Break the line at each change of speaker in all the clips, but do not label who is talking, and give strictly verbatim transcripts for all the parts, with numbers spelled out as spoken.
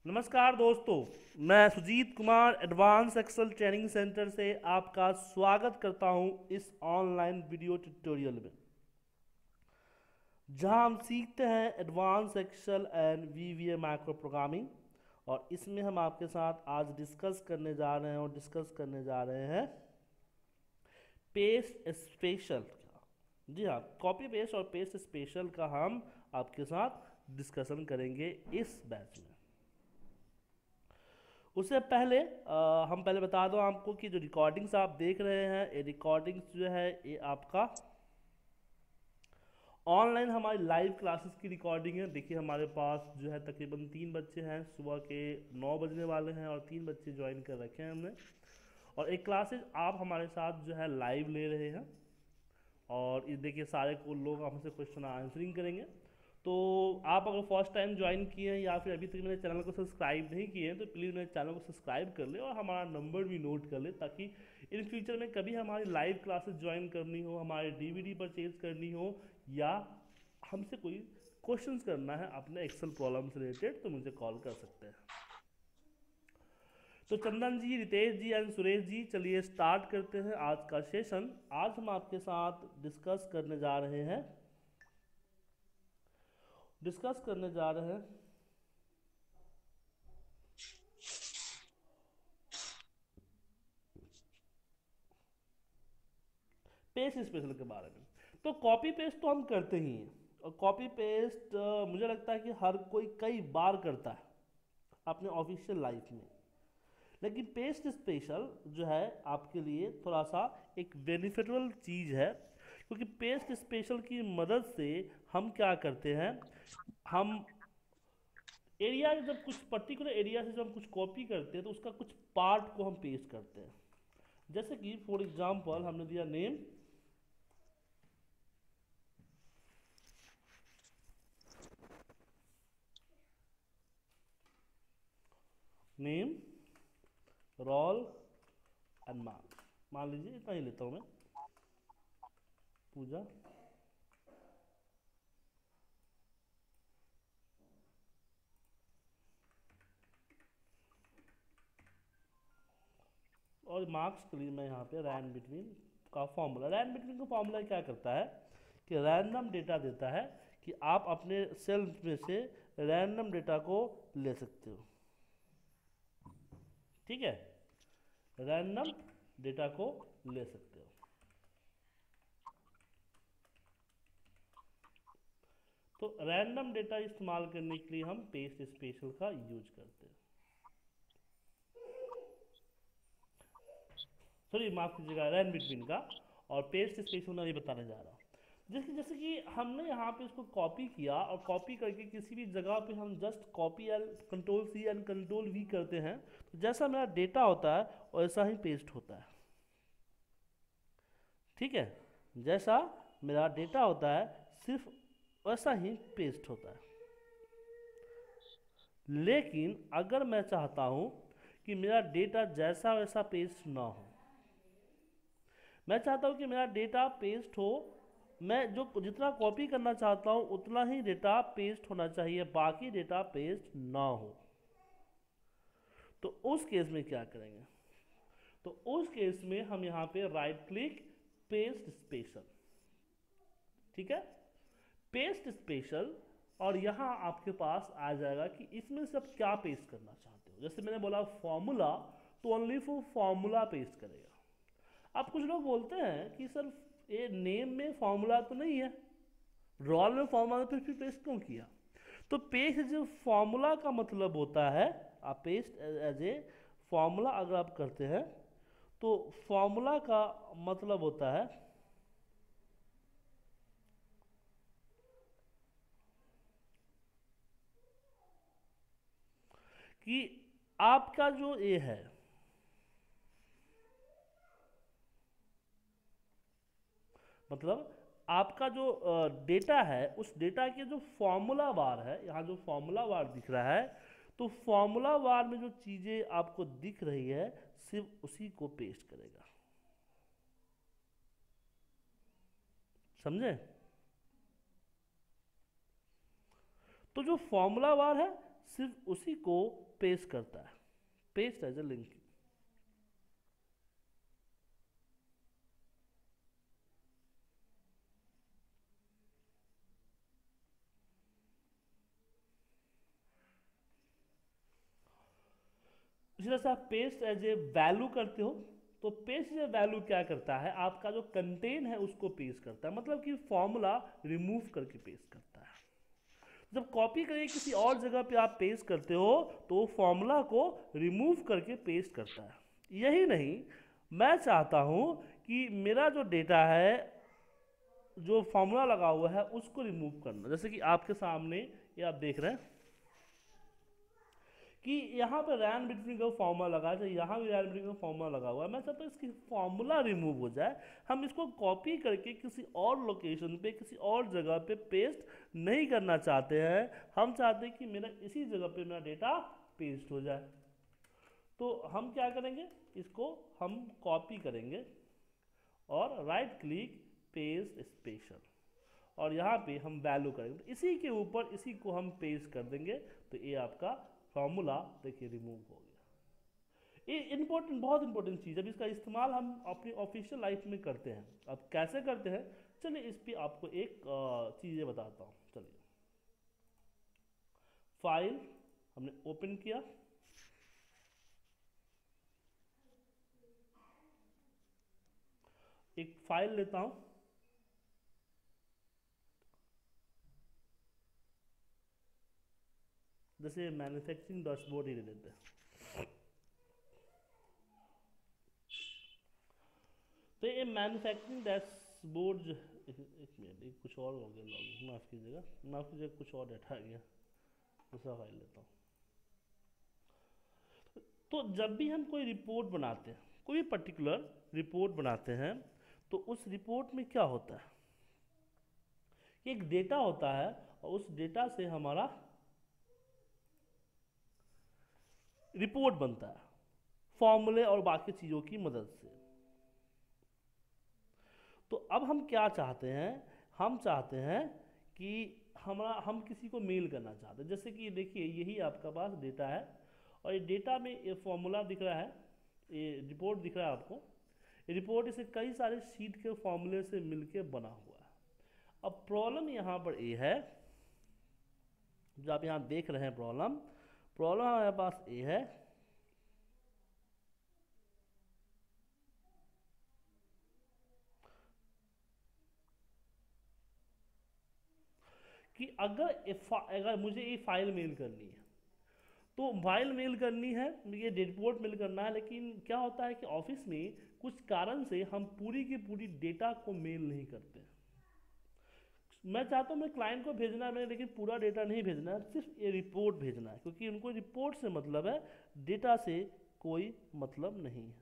नमस्कार दोस्तों, मैं Sujeet Kumar advance Excel training centre से आपका स्वागत करता हूं इस ऑनलाइन वीडियो ट्यूटोरियल में, जहां हम सीखते हैं advance Excel and VBA macro programming. और इसमें हम आपके साथ आज डिस्कस करने जा रहे हैं और डिस्कस करने जा रहे हैं पेस्ट स्पेशल का। जी हाँ, कॉपी पेस्ट और पेस्ट स्पेशल का हम आपके साथ डिस्कशन करेंगे इस बैच में। उससे पहले आ, हम पहले बता दो आपको कि जो रिकॉर्डिंग्स आप देख रहे हैं, ये रिकॉर्डिंग्स जो है ये आपका ऑनलाइन हमारी लाइव क्लासेस की रिकॉर्डिंग है। देखिए हमारे पास जो है तकरीबन तीन बच्चे हैं, सुबह के नौ बजने वाले हैं और तीन बच्चे ज्वाइन कर रखे हैं हमने। और एक क्लासेस आप हमारे साथ जो है लाइव ले रहे हैं और ये देखिए सारे को लोग हमसे क्वेश्चन आंसरिंग करेंगे। तो आप अगर फर्स्ट टाइम ज्वाइन किए हैं या फिर अभी तक मेरे चैनल को सब्सक्राइब नहीं किए हैं तो प्लीज़ मेरे चैनल को सब्सक्राइब कर ले और हमारा नंबर भी नोट कर ले, ताकि इन फ्यूचर में कभी हमारी लाइव क्लासेस ज्वाइन करनी हो, हमारे डीवीडी परचेज करनी हो या हमसे कोई क्वेश्चंस करना है अपने एक्सेल प्रॉब्लम से रिलेटेड, तो मुझे कॉल कर सकते हैं। तो चंदन जी, रितेश जी एंड सुरेश जी, चलिए स्टार्ट करते हैं आज का सेशन। आज हम आपके साथ डिस्कस करने जा रहे हैं डिस्कस करने जा रहे हैं पेस्ट स्पेशल के बारे में। तो कॉपी पेस्ट तो हम करते ही हैं और कॉपी पेस्ट मुझे लगता है कि हर कोई कई बार करता है अपने ऑफिशियल लाइफ में, लेकिन पेस्ट स्पेशल जो है आपके लिए थोड़ा सा एक बेनिफिटेबल चीज़ है, क्योंकि पेस्ट स्पेशल की मदद से हम क्या करते हैं, हम एरिया जब कुछ पर्टिकुलर एरिया से जब हम कुछ कॉपी करते हैं तो उसका कुछ पार्ट को हम पेस्ट करते हैं। जैसे कि फॉर एग्जांपल हमने दिया name, name roll and marks, मान लीजिए इतना ही लेता हूं मैं, पूजा। और मार्क्स के लिए मैं यहाँ पे रैंड बिटवीन का फॉर्मूला, रैंड बिटवीन का फॉर्मूला क्या करता है कि रैंडम डेटा देता है कि आप अपने सेल्स में से रैंडम डेटा को ले सकते हो। ठीक है, रैंडम डेटा को ले सकते हो। तो रैंडम डेटा इस्तेमाल करने के लिए हम पेस्ट स्पेशल का यूज करते हैं। सॉरी, माफ कीजिएगा, रैंड बिटवीन का। और पेस्ट स्पेशल मैं ये बताने जा रहा हूँ। जैसे जैसे कि हमने यहाँ पे इसको कॉपी किया और कॉपी करके किसी भी जगह पे हम just copy and control C and control V करते हैं, तो जैसा मेरा डेटा होता है वैसा ही पेस्ट होता है। ठीक है, जैसा मेरा डेटा होता है सिर्फ वैसा ही पेस्ट होता है। लेकिन अगर मैं चाहता हूं कि मेरा डेटा जैसा वैसा पेस्ट ना हो, मैं चाहता हूं कि मेरा डेटा पेस्ट हो, मैं जो जितना कॉपी करना चाहता हूं उतना ही डेटा पेस्ट होना चाहिए, बाकी डेटा पेस्ट ना हो, तो उस केस में क्या करेंगे? तो उस केस में हम यहां पे राइट क्लिक, पेस्ट स्पेशल। ठीक है, पेस्ट स्पेशल, और यहां आपके पास आ जाएगा कि इसमें से आप क्या पेस्ट करना चाहते हो। जैसे मैंने बोला फॉर्मूला, तो ओनली फॉर फॉर्मूला पेस्ट करेगा। अब कुछ लोग बोलते हैं कि सर ये नेम में फॉर्मूला तो नहीं है, रोल में फॉर्मूला, तो फिर पेस्ट क्यों किया? तो पेस्ट जो फॉर्मूला का मतलब होता है, आप पेस्ट एज ए फॉर्मूला अगर आप करते हैं तो फॉर्मूला का मतलब होता है कि आपका जो ये है, मतलब आपका जो डेटा है उस डेटा के जो फॉर्मूला बार है, यहाँ जो फॉर्मूला बार दिख रहा है, तो फॉर्मूला बार में जो चीजें आपको दिख रही है सिर्फ उसी को पेस्ट करेगा। समझे? तो जो फॉर्मूला बार है सिर्फ उसी को पेस्ट करता है, पेस्ट एज ए लिंक। इसी तरह से आप पेस्ट एज ए वैल्यू करते हो, तो पेस्ट एज ए वैल्यू क्या करता है, आपका जो कंटेन है उसको पेस्ट करता है, मतलब कि फॉर्मूला रिमूव करके पेस्ट करता है। जब कॉपी करके किसी और जगह पे आप पेस्ट करते हो तो फॉर्मूला को रिमूव करके पेस्ट करता है। यही नहीं, मैं चाहता हूं कि मेरा जो डेटा है, जो फॉर्मूला लगा हुआ है, उसको रिमूव करना। जैसे कि आपके सामने ये आप देख रहे हैं कि यहाँ पे रैन बिटवीन का फॉर्मूला लगा है, यहाँ भी रैन बिटवीन का फॉर्मूला लगा हुआ है। मैं चाहता हूँ इसकी फॉर्मूला रिमूव हो जाए। हम इसको कॉपी करके किसी और लोकेशन पे, किसी और जगह पे पेस्ट नहीं करना चाहते हैं, हम चाहते हैं कि मेरा इसी जगह पे मेरा डेटा पेस्ट हो जाए। तो हम क्या करेंगे, इसको हम कॉपी करेंगे और राइट क्लिक पेस्ट स्पेशल, और यहाँ पे हम वैल्यू करेंगे, तो इसी के ऊपर इसी को हम पेस्ट कर देंगे। तो ये आपका फॉर्मूला देखिए रिमूव हो गया। ये इंपॉर्टेंट, बहुत इंपॉर्टेंट चीज़ है। अब इसका इस्तेमाल हम अपनी ऑफिशियल लाइफ में करते हैं। अब कैसे करते हैं, चलिए इस पे आपको एक चीज़ें बताता हूँ। चलिए, फाइल हमने ओपन किया, एक फाइल लेता हूँ, जैसे मैन्युफैक्चरिंग डैशबोर्ड ही ले लेते हैं। तो ये मैन्युफैक्चरिंग डैशबोर्ड, एक मिनट, एक कुछ और हो गया, लॉगिन, माफ़ कीजिएगा, माफ़ कीजिएगा, कुछ और डाटा आ गया, दूसरा फाइल लेता हूँ। तो जब भी हम कोई रिपोर्ट बनाते हैं, कोई पर्टिकुलर रिपोर्ट बनाते हैं, तो उस रिपोर्ट में क्या होता है, एक डेटा होता है, और उस डेटा से हमारा रिपोर्ट बनता है फॉर्मूले और बाकी चीज़ों की मदद से। तो अब हम क्या चाहते हैं, हम चाहते हैं कि हमारा हम किसी को मेल करना चाहते हैं। जैसे कि देखिए, यही आपका पास डेटा है, और ये डेटा में ये फॉर्मूला दिख रहा है, ये रिपोर्ट दिख रहा है आपको। ये रिपोर्ट इसे कई सारे शीट के फॉर्मूले से मिलके बना हुआ है। अब प्रॉब्लम यहाँ पर ये है, जो आप यहाँ देख रहे हैं, प्रॉब्लम प्रॉब्लम हमारे पास ये है कि अगर अगर मुझे ये फाइल मेल करनी है, तो फाइल मेल करनी है, ये रिपोर्ट मेल करना है, लेकिन क्या होता है कि ऑफिस में कुछ कारण से हम पूरी की पूरी डेटा को मेल नहीं करते। मैं चाहता हूँ मैं क्लाइंट को भेजना है, लेकिन पूरा डेटा नहीं भेजना है, सिर्फ ये रिपोर्ट भेजना है, क्योंकि उनको रिपोर्ट से मतलब है, डेटा से कोई मतलब नहीं है।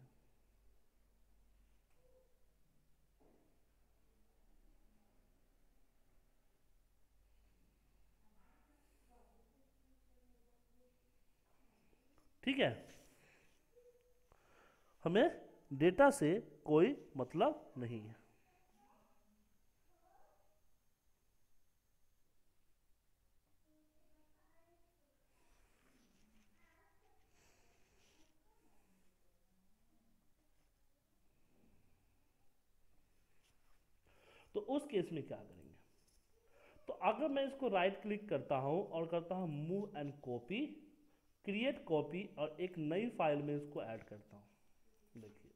ठीक है, हमें डेटा से कोई मतलब नहीं है। तो उस केस में क्या करेंगे, तो अगर मैं इसको राइट क्लिक करता हूं और करता हूं move and copy, create copy, और एक नई फाइल में इसको ऐड करता हूं, देखिए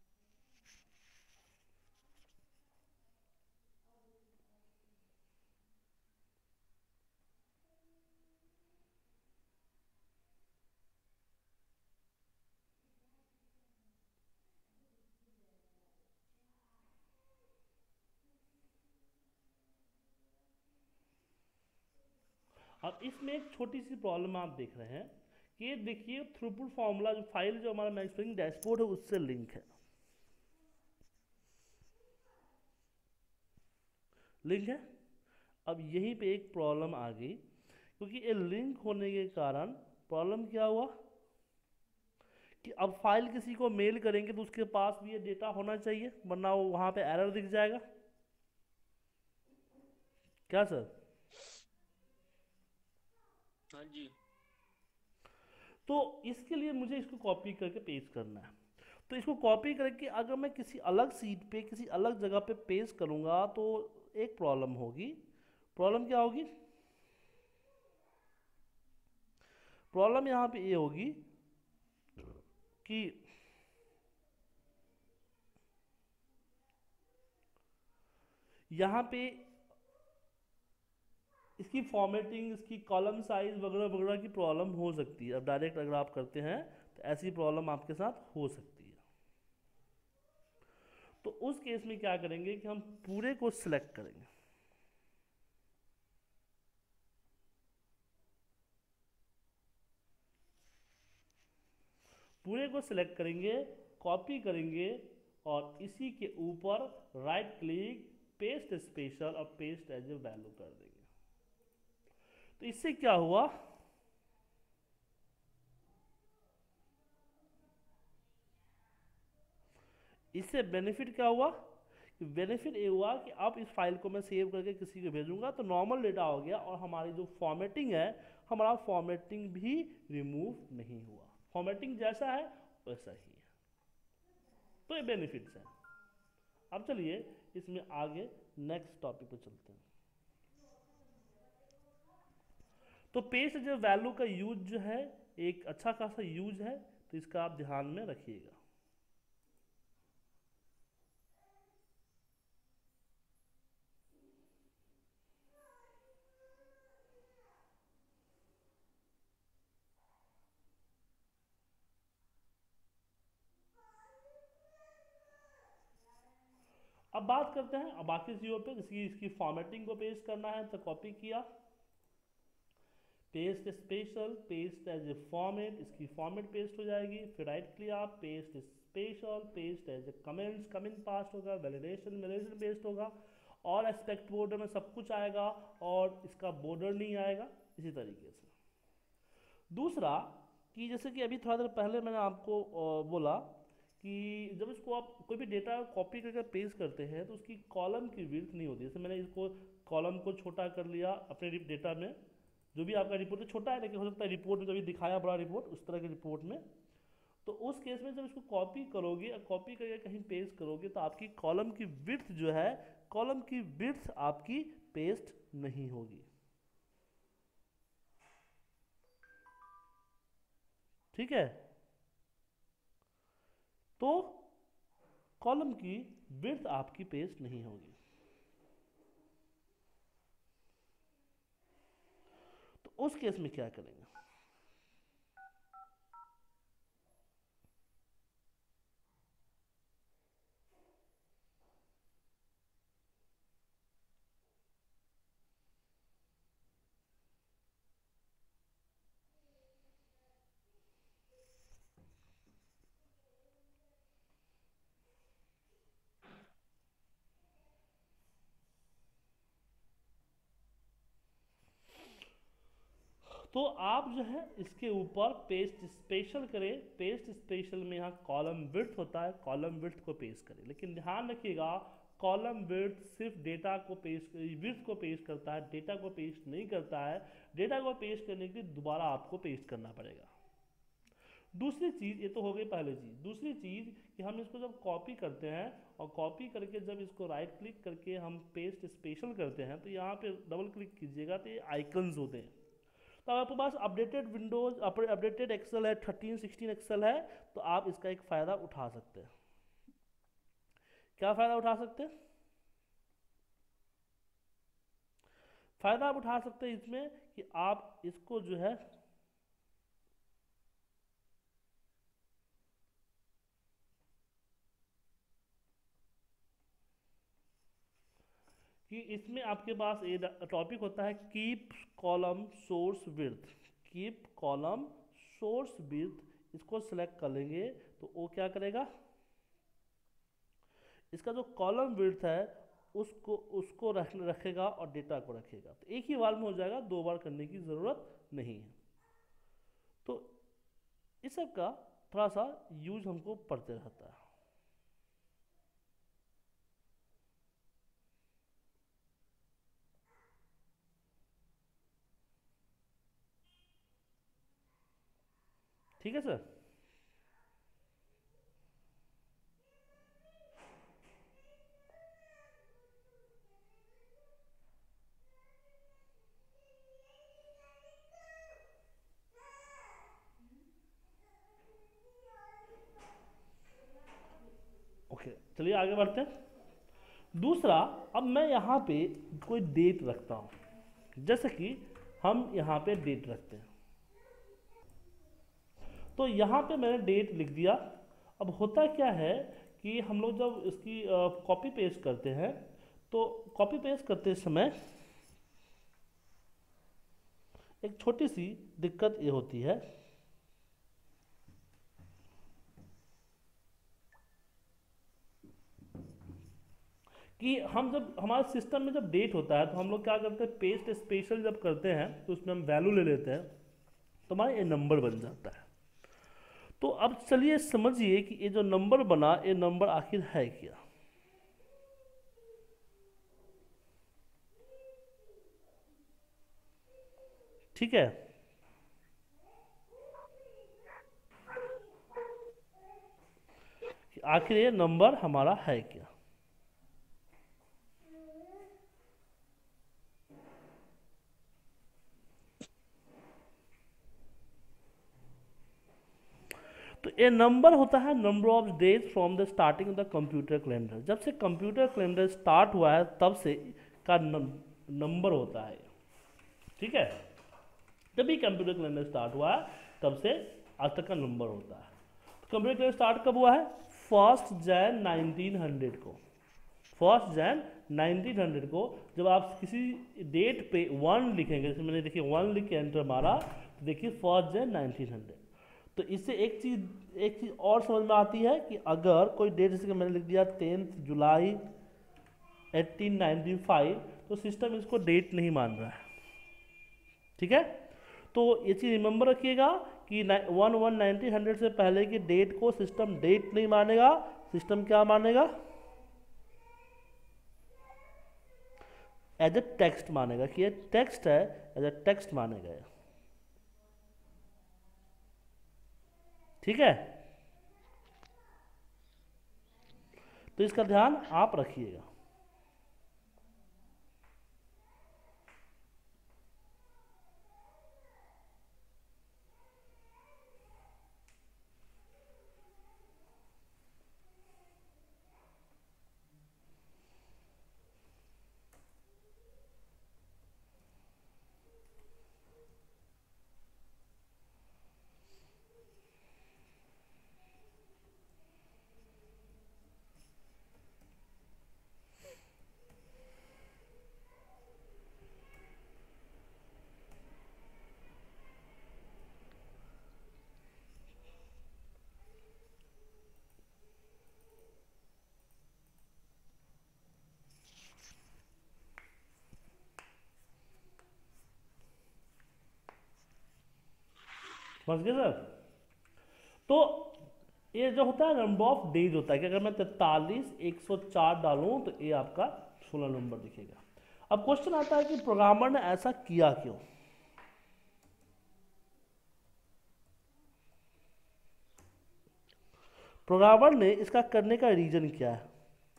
अब इसमें एक छोटी सी प्रॉब्लम आप देख रहे हैं कि ये देखिए थ्रूपुट फॉर्मूला जो फाइल जो हमारा मैन्युफैक्चरिंग डैशबोर्ड है उससे लिंक है, लिंक है। अब यहीं पे एक प्रॉब्लम आ गई, क्योंकि ये लिंक होने के कारण प्रॉब्लम क्या हुआ कि अब फाइल किसी को मेल करेंगे तो उसके पास भी ये डेटा होना चाहिए, वरना वो वहां पे एरर दिख जाएगा। क्या सर?
हाँ जी।
तो इसके लिए मुझे इसको कॉपी करके पेस्ट करना है। तो इसको कॉपी करके अगर मैं किसी अलग सीट पे किसी अलग जगह पे पेस्ट करूँगा तो एक प्रॉब्लम होगी। प्रॉब्लम क्या होगी? प्रॉब्लम यहाँ पे ये होगी कि यहाँ पे इसकी फॉर्मेटिंग, इसकी कॉलम साइज वगैरह वगैरह की प्रॉब्लम हो सकती है। अब डायरेक्ट अगर आप करते हैं तो ऐसी प्रॉब्लम आपके साथ हो सकती है। तो उस केस में क्या करेंगे कि हम पूरे को सिलेक्ट करेंगे। पूरे को सिलेक्ट करेंगे, कॉपी करेंगे और इसी के ऊपर राइट क्लिक, पेस्ट स्पेशल और पेस्ट एज ए वैल्यू कर देंगे। तो इससे क्या हुआ, इससे बेनिफिट क्या हुआ? बेनिफिट ये हुआ कि अब इस फाइल को मैं सेव करके किसी को भेजूंगा तो नॉर्मल डेटा हो गया और हमारी जो फॉर्मेटिंग है, हमारा फॉर्मेटिंग भी रिमूव नहीं हुआ। फॉर्मेटिंग जैसा है वैसा ही है। तो ये बेनिफिट्स हैं। अब चलिए इसमें आगे नेक्स्ट टॉपिक पे चलते हैं। तो पेस्ट जो वैल्यू का यूज जो है एक अच्छा खासा यूज है, तो इसका आप ध्यान में रखिएगा। अब बात करते हैं अब बाकी चीज़ों पे, जैसे इसकी फॉर्मेटिंग को पेस्ट करना है तो कॉपी किया, paste special, paste as a format, इसकी फॉर्मेट पेस्ट हो जाएगी। फिर राइट किया, paste special, paste as a comments, comment paste होगा, वैलिडेशन वैलिडेशन पेस्ट होगा और एस्पेक्ट बॉर्डर में सब कुछ आएगा और इसका बॉर्डर नहीं आएगा। इसी तरीके से दूसरा कि जैसे कि अभी थोड़ा देर पहले मैंने आपको बोला कि जब इसको आप कोई भी डेटा कॉपी करके पेस्ट करते हैं तो उसकी कॉलम की विड्थ नहीं होती। जैसे मैंने इसको कॉलम को छोटा कर लिया अपने डेटा में, जो भी आपका रिपोर्ट है छोटा है लेकिन हो सकता है रिपोर्ट में कभी दिखाया बड़ा रिपोर्ट, उस तरह के रिपोर्ट में, तो उस केस में जब इसको कॉपी करोगे, कॉपी करके कहीं पेस्ट करोगे तो आपकी कॉलम की विड्थ जो है, कॉलम की विड्थ आपकी पेस्ट नहीं होगी। ठीक है, तो कॉलम की विड्थ आपकी पेस्ट नहीं होगी। तो उस केस में क्या करेंगे? तो आप जो है इसके ऊपर पेस्ट स्पेशल करें, पेस्ट स्पेशल में यहाँ कॉलम विड्थ होता है, कॉलम विड्थ को पेस्ट करें। लेकिन ध्यान रखिएगा कॉलम विड्थ सिर्फ डेटा को पेस्ट विड्थ को पेस्ट करता है, डेटा को पेस्ट नहीं करता है। डेटा को पेस्ट करने के लिए दोबारा आपको पेस्ट करना पड़ेगा। दूसरी चीज़, ये तो हो गई पहली चीज़। दूसरी चीज़ कि हम इसको जब कॉपी करते हैं और कॉपी करके जब इसको राइट क्लिक करके हम पेस्ट स्पेशल करते हैं तो यहाँ पे डबल क्लिक कीजिएगा तो ये आइकन्स होते हैं। तो आपके पास अपडेटेड विंडोज अपडेटेड एक्सेल है, थर्टीन सिक्सटीन एक्सेल है, तो आप इसका एक फ़ायदा उठा सकते हैं। क्या फ़ायदा उठा सकते हैं? फ़ायदा आप उठा सकते हैं इसमें कि आप इसको जो है कि इसमें आपके पास ये टॉपिक होता है keep column source width, keep column source width, इसको सिलेक्ट कर लेंगे तो वो क्या करेगा, इसका जो कॉलम विड्थ है उसको उसको रख रखेगा और डेटा को रखेगा। तो एक ही बार में हो जाएगा, दो बार करने की ज़रूरत नहीं है। तो इस सब का थोड़ा सा यूज हमको पड़ते रहता है। ठीक है सर। ओके चलिए आगे बढ़ते हैं। दूसरा, अब मैं यहाँ पे कोई डेट रखता हूँ, जैसे कि हम यहाँ पे डेट रखते हैं, तो यहाँ पे मैंने डेट लिख दिया। अब होता क्या है कि हम लोग जब इसकी कॉपी पेस्ट करते हैं, तो कॉपी पेस्ट करते समय एक छोटी सी दिक्कत ये होती है कि हम जब हमारे सिस्टम में जब डेट होता है तो हम लोग क्या करते हैं, पेस्ट स्पेशल जब करते हैं तो उसमें हम वैल्यू ले लेते हैं, तो हमारा ये नंबर बन जाता है। तो अब चलिए समझिए कि ये जो नंबर बना, ये नंबर आखिर है क्या। ठीक है, आखिर ये नंबर हमारा है क्या। तो ये नंबर होता है number of days from the starting of the computer calendar. जब से कंप्यूटर कैलेंडर स्टार्ट हुआ है तब से का नंबर होता है। ठीक है, जब भी कंप्यूटर कैलेंडर स्टार्ट हुआ है तब से आज तक का नंबर होता है। तो कंप्यूटर कैलेंडर स्टार्ट कब हुआ है? फर्स्ट जैन नाइनटीन हंड्रेड को। फर्स्ट जैन नाइनटीन हंड्रेड को जब आप किसी डेट पे वन लिखेंगे, जैसे मैंने देखिए वन लिख के एंटर मारा, तो देखिए फर्स्ट जैन नाइनटीन हंड्रेड। तो इससे एक चीज एक चीज और समझ में आती है कि अगर कोई डेट, जैसे कि मैंने लिख दिया tenth July eighteen ninety five, तो सिस्टम इसको डेट नहीं मान रहा है। ठीक है, तो ये चीज रिमेंबर रखिएगा कि वन वन नाइनटीन हंड्रेड से पहले की डेट को सिस्टम डेट नहीं मानेगा। सिस्टम क्या मानेगा? एज ए टेक्स्ट मानेगा, कि ये टेक्स्ट है, एज ए टेक्स्ट मानेगा। ठीक है, तो इसका ध्यान आप रखिएगा। समझ गए सर? तो ये जो होता है नंबर ऑफ डेज होता है कि अगर मैं तैतालीस एक सौ चार डालूं तो ये आपका सोलह नंबर दिखेगा। अब क्वेश्चन आता है कि प्रोग्रामर ने ऐसा किया क्यों। प्रोग्रामर ने इसका करने का रीजन क्या है?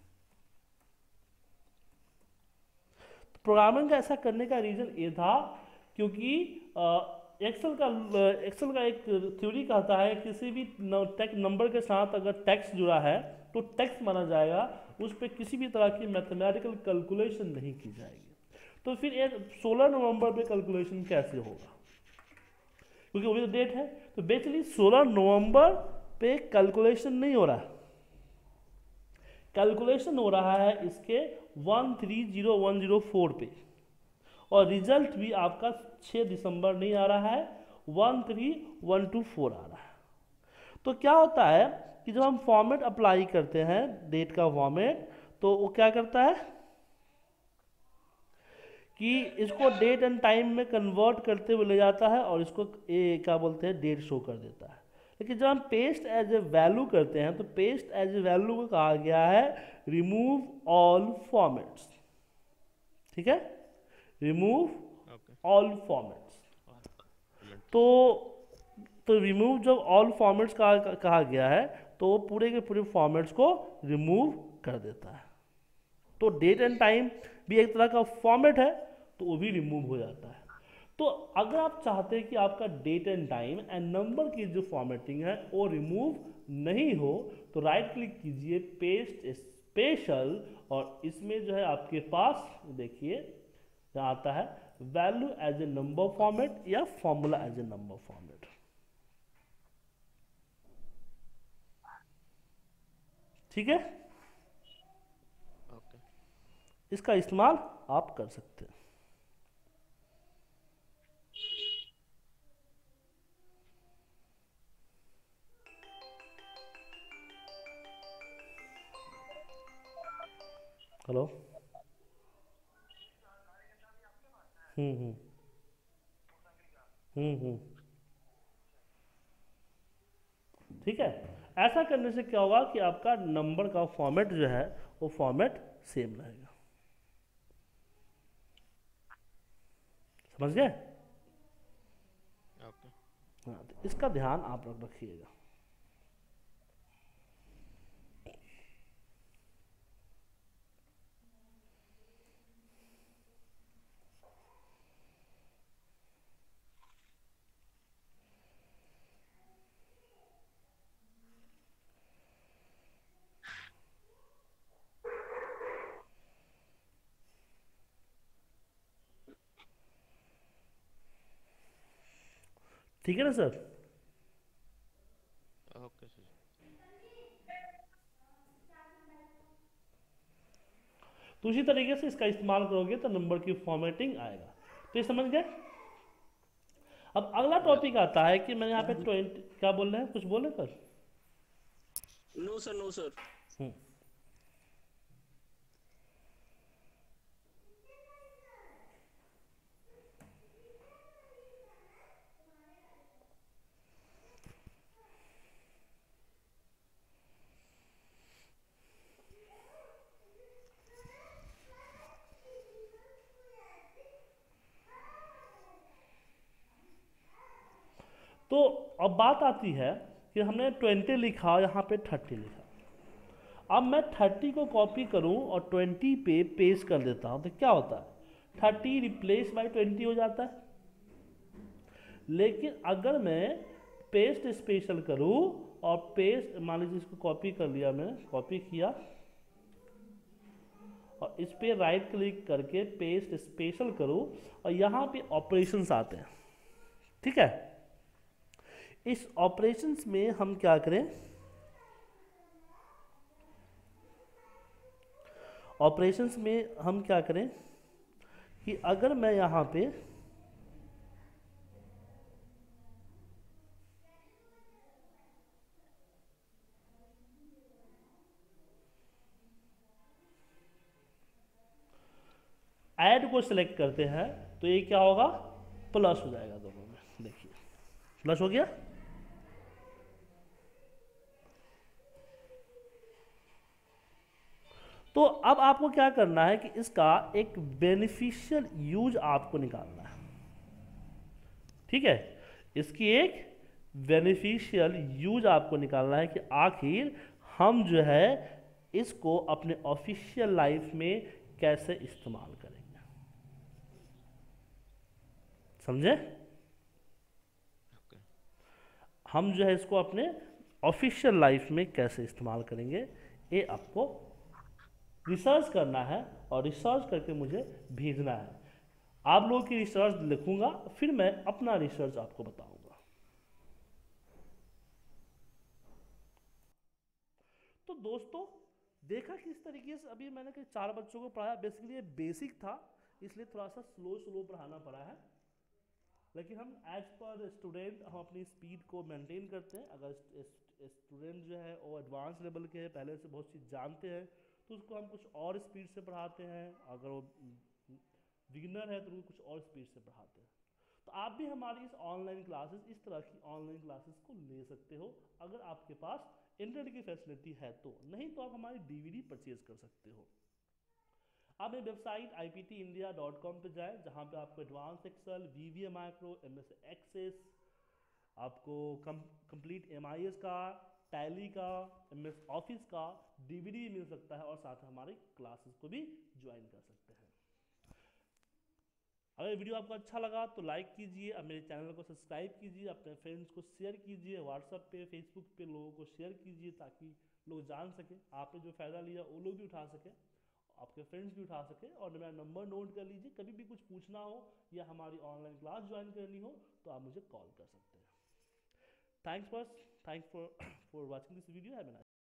प्रोग्रामिंग का ऐसा करने का रीजन ये था क्योंकि एक्सेल का एक्सेल का एक थ्योरी कहता है किसी भी टेक्स्ट नंबर के साथ अगर टेक्स्ट जुड़ा है तो टेक्स्ट माना जाएगा, उस पर किसी भी तरह की मैथमेटिकल कैलकुलेशन नहीं की जाएगी। तो फिर ये सोलह नवंबर पे कैलकुलेशन कैसे होगा, क्योंकि वो भी तो डेट है। तो बेसिकली सोलह नवंबर पे कैलकुलेशन नहीं हो रहा है, कैलकुलेशन हो रहा है इसके one three zero one zero four पे, और रिजल्ट भी आपका छः दिसंबर नहीं आ रहा है, one three one two four आ रहा है। तो क्या होता है कि जब हम फॉर्मेट अप्लाई करते हैं डेट का फॉर्मेट, तो वो क्या करता है कि इसको डेट एंड टाइम में कन्वर्ट करते हुए ले जाता है और इसको ए क्या बोलते हैं डेट शो कर देता है। लेकिन जब हम पेस्ट एज ए वैल्यू करते हैं तो पेस्ट एज ए वैल्यू को कहा गया है रिमूव ऑल फॉर्मेट्स। ठीक है, रिमूव ऑल फॉर्मेट्स। तो तो रिमूव जब ऑल फॉर्मेट्स का कहा गया है तो वो पूरे के पूरे फॉर्मेट्स को रिमूव कर देता है। तो डेट एंड टाइम भी एक तरह का फॉर्मेट है, तो वो भी रिमूव हो जाता है। तो अगर आप चाहते हैं कि आपका date and time and number की जो फॉर्मेटिंग है वो रिमूव नहीं हो, तो राइट क्लिक कीजिए पेस्ट स्पेशल, और इसमें जो है आपके पास देखिए यहाँ आता है value as a number format या formula as a number format. ठीक है,
ओके।
इसका इस्तेमाल आप कर सकते हैं। हेलो। हम्म हम्म हम्म हम्म ठीक है, ऐसा करने से क्या होगा कि आपका नंबर का फॉर्मेट जो है वो फॉर्मेट सेम रहेगा। समझ गए?
ओके।
हाँ, तो इसका ध्यान आप रख रखिएगा। ठीक है ना सर?
Okay sir.
तो उसी तरीके से इसका इस्तेमाल करोगे तो नंबर की फॉर्मेटिंग आएगा। तो ये समझ गए? अब अगला
या
टॉपिक आता है कि मैंने यहाँ पे ट्वेंटी, क्या बोल रहे हैं, कुछ बोले sir?
No sir, no sir.
Hmm तो अब बात आती है कि हमने ट्वेंटी लिखा, यहाँ पे थर्टी लिखा। अब मैं थर्टी को कॉपी करूँ और ट्वेंटी पे पेस्ट कर देता हूँ, तो क्या होता है? थर्टी रिप्लेस बाई ट्वेंटी हो जाता है। लेकिन अगर मैं पेस्ट स्पेशल करूँ और पेस्ट, मान लीजिए इसको कॉपी कर लिया, मैंने कॉपी किया और इस पर राइट क्लिक करके पेस्ट स्पेशल करूँ और यहाँ पे ऑपरेशंस आते हैं। ठीक है, इस ऑपरेशंस में हम क्या करें, ऑपरेशंस में हम क्या करें कि अगर मैं यहाँ पे ऐड को सिलेक्ट करते हैं तो ये क्या होगा, प्लस हो जाएगा दोनों में। देखिए प्लस हो गया। तो अब आपको क्या करना है कि इसका एक बेनिफिशियल यूज आपको निकालना है। ठीक है, इसकी एक बेनिफिशियल यूज आपको निकालना है कि आखिर हम जो है इसको अपने ऑफिशियल लाइफ में कैसे इस्तेमाल करेंगे। समझे?
ओके।
हम जो है इसको अपने ऑफिशियल लाइफ में कैसे इस्तेमाल करेंगे, ये आपको रिसर्च करना है और रिसर्च करके मुझे भेजना है। आप लोगों की रिसर्च लिखूंगा, फिर मैं अपना रिसर्च आपको बताऊंगा। तो दोस्तों देखा किस तरीके से अभी मैंने कि चार बच्चों को पढ़ाया। बेसिकली ये बेसिक था, इसलिए थोड़ा सा स्लो स्लो पढ़ाना पड़ा है, लेकिन हम एज पर स्टूडेंट हम अपनी स्पीड को मेंटेन करते हैं। अगर स्टूडेंट जो है वो एडवांस लेवल के हैं, पहले से बहुत चीज़ जानते हैं, तो उसको हम कुछ और स्पीड से पढ़ाते हैं। अगर वो बिगिनर है तो उनको कुछ और स्पीड से पढ़ाते हैं। तो आप भी हमारी इस ऑनलाइन क्लासेस, इस तरह की ऑनलाइन क्लासेस को ले सकते हो अगर आपके पास इंटरनेट की फैसिलिटी है तो। नहीं तो आप हमारी डीवीडी परचेज कर सकते हो। आप मेरी website I P T India dot com पर जाएँ, जहाँ पे आपको advance excel, V V A micro, M S access, आपको कम कंप्लीट एम आई एस का, टैली का, एम एस ऑफिस का डीवीडी मिल सकता है और साथ में हमारी क्लासेस को भी ज्वाइन कर सकते हैं। अगर वीडियो आपको अच्छा लगा तो लाइक कीजिए, अब मेरे चैनल को सब्सक्राइब कीजिए, अपने फ्रेंड्स को शेयर कीजिए, व्हाट्सएप पे, फेसबुक पे लोगों को शेयर कीजिए ताकि लोग जान सकें आपने जो फ़ायदा लिया वो लोग भी उठा सकें, आपके फ्रेंड्स भी उठा सकें। और मेरा नंबर नोट कर लीजिए, कभी भी कुछ पूछना हो या हमारी ऑनलाइन क्लास ज्वाइन करनी हो तो आप मुझे कॉल कर सकते हैं। Thanks for thanks for for watching this video. Have a nice